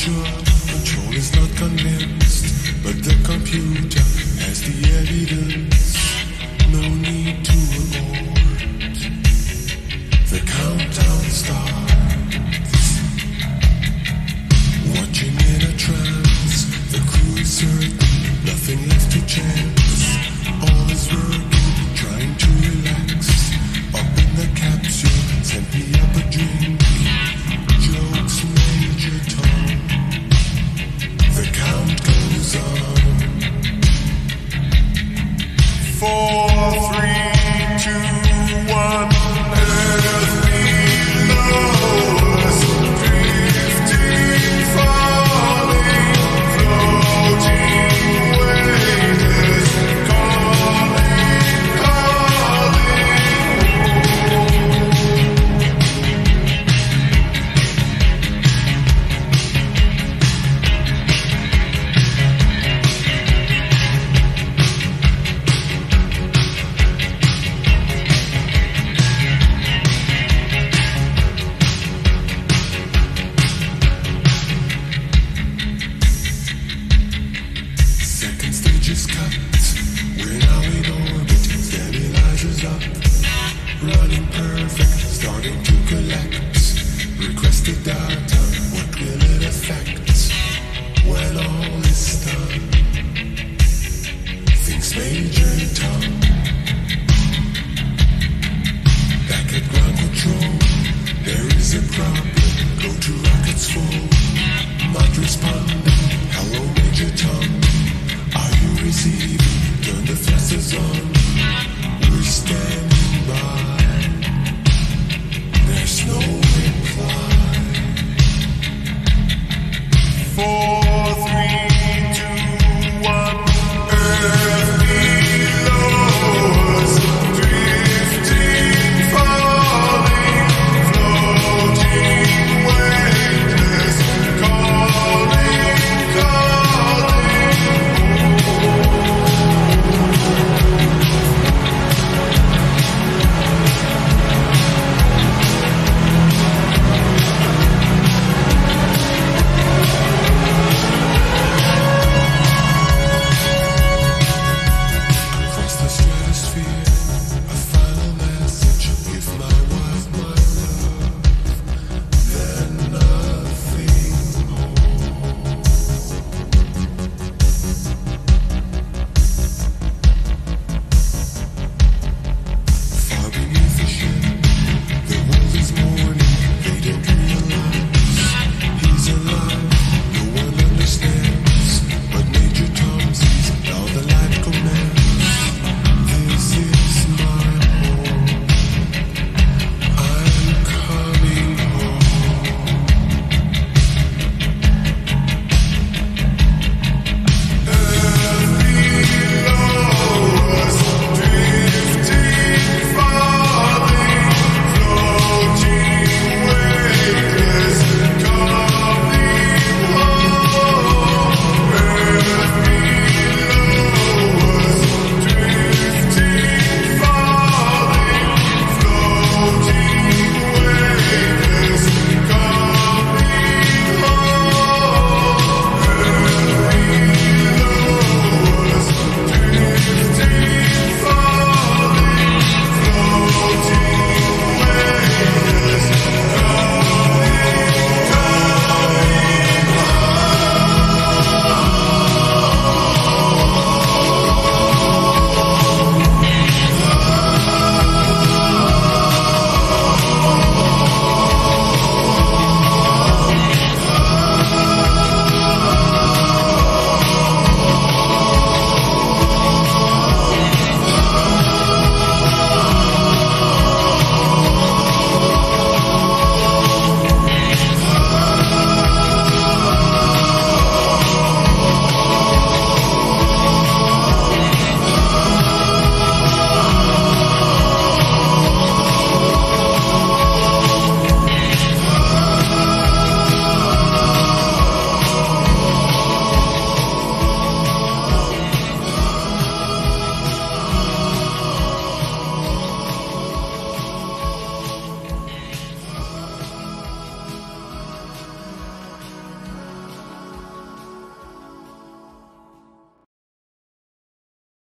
sure, control is not convinced, but the computer has the evidence. No need to abort. The countdown starts. Watching in a trance, the crew is certain, nothing left to chance. All is working, trying to relax. Up in the capsule, sent me up a drink. Jokes, Major Tom. The count goes on. 4, 3, 2, 1. Earth below us, drifting, falling, floating, weightless, calling, calling. Second stage is cut. We're now in orbit. Stabilizers up. Running perfect. Starting to collect. Requested data.